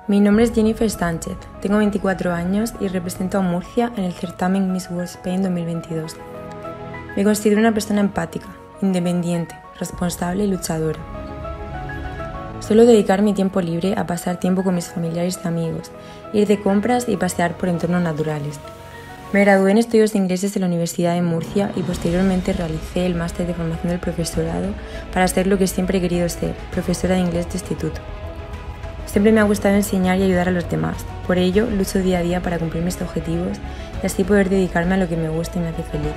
Mi nombre es Jennifer Sánchez, tengo 24 años y represento a Murcia en el certamen Miss World Spain 2022. Me considero una persona empática, independiente, responsable y luchadora. Suelo dedicar mi tiempo libre a pasar tiempo con mis familiares y amigos, ir de compras y pasear por entornos naturales. Me gradué en estudios ingleses en la Universidad de Murcia y posteriormente realicé el máster de formación del profesorado para ser lo que siempre he querido ser, profesora de inglés de instituto. Siempre me ha gustado enseñar y ayudar a los demás, por ello lucho día a día para cumplir mis objetivos y así poder dedicarme a lo que me gusta y me hace feliz.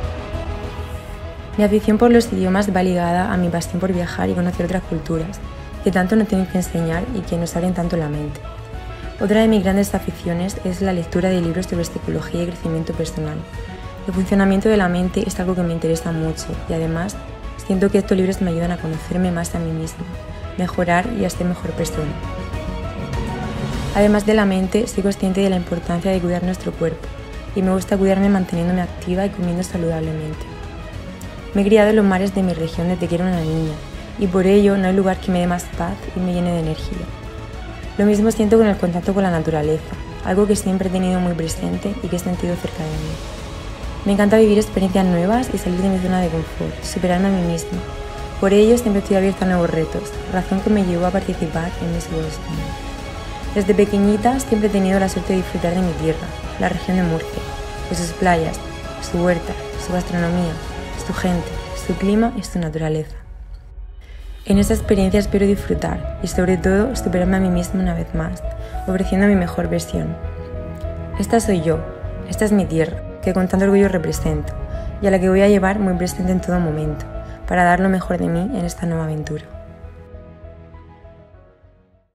Mi afición por los idiomas va ligada a mi pasión por viajar y conocer otras culturas, que tanto nos tienen que enseñar y que nos abren tanto la mente. Otra de mis grandes aficiones es la lectura de libros sobre psicología y crecimiento personal. El funcionamiento de la mente es algo que me interesa mucho y además siento que estos libros me ayudan a conocerme más a mí misma, mejorar y a ser mejor persona. Además de la mente, soy consciente de la importancia de cuidar nuestro cuerpo y me gusta cuidarme manteniéndome activa y comiendo saludablemente. Me he criado en los mares de mi región desde que era una niña y por ello no hay lugar que me dé más paz y me llene de energía. Lo mismo siento con el contacto con la naturaleza, algo que siempre he tenido muy presente y que he sentido cerca de mí. Me encanta vivir experiencias nuevas y salir de mi zona de confort, superarme a mí misma. Por ello siempre estoy abierta a nuevos retos, razón que me llevó a participar en Miss World Spain. Desde pequeñita siempre he tenido la suerte de disfrutar de mi tierra, la región de Murcia, de sus playas, su huerta, su gastronomía, su gente, su clima y su naturaleza. En esa experiencia espero disfrutar y sobre todo superarme a mí misma una vez más, ofreciendo mi mejor versión. Esta soy yo, esta es mi tierra, que con tanto orgullo represento y a la que voy a llevar muy presente en todo momento, para dar lo mejor de mí en esta nueva aventura.